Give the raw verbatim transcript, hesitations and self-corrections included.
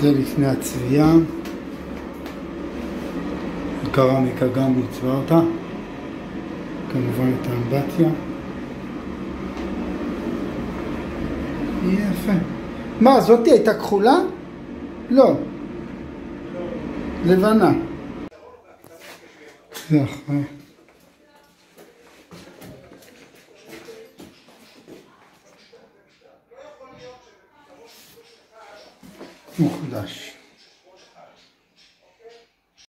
זה לפני הצביעה. קרמיקה גם נצבע אותה. כמובן את האמבטיה. יפה. מה, זאתי הייתה כחולה? לא. לבנה. זה אחרי. מחודש.